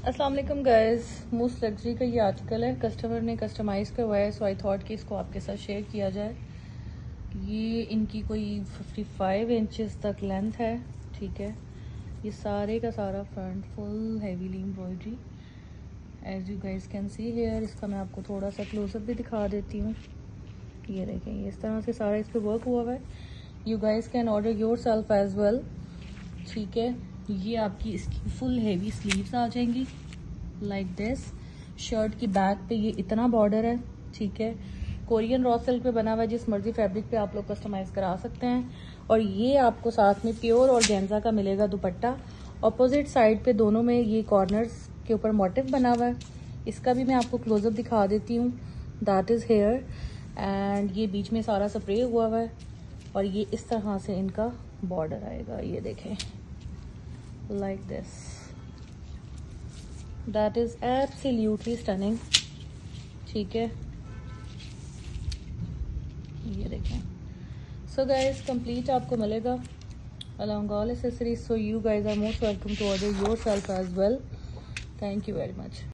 अस्सलाम वालेकुम गाइस, मूस लग्जरी का ये आर्टिकल है, कस्टमर ने कस्टमाइज़ करवाया है, सो आई थॉट कि इसको आपके साथ शेयर किया जाए। ये इनकी कोई 55 इंचेस तक लेंथ है, ठीक है। ये सारे का सारा front full heavily embroidery as you guys can see here. इसका मैं आपको थोड़ा सा क्लोजअप भी दिखा देती हूँ। ये देखें, इस तरह से सारा इस पर वर्क हुआ हुआ है। You guys can order yourself as well, ठीक है। ये आपकी इसकी फुल हेवी स्लीव्स आ जाएंगी लाइक दिस। शर्ट की बैक पे ये इतना बॉर्डर है, ठीक है। कोरियन रॉ सिल्क पे बना हुआ है, जिस मर्जी फैब्रिक पे आप लोग कस्टमाइज करा सकते हैं। और ये आपको साथ में प्योर और गेंजा का मिलेगा दुपट्टा। ऑपोजिट साइड पे दोनों में ये कॉर्नर्स के ऊपर मोटिव बना हुआ है। इसका भी मैं आपको क्लोजअप दिखा देती हूँ। दैट इज हेयर एंड ये बीच में सारा स्प्रे हुआ हुआ है और ये इस तरह से इनका बॉर्डर आएगा। ये देखें like this, that is absolutely stunning, ठीक है। ये देखें। so guys, complete आपको मिलेगा along all accessories, so you guys are most welcome to order yourself as well. Thank you very much.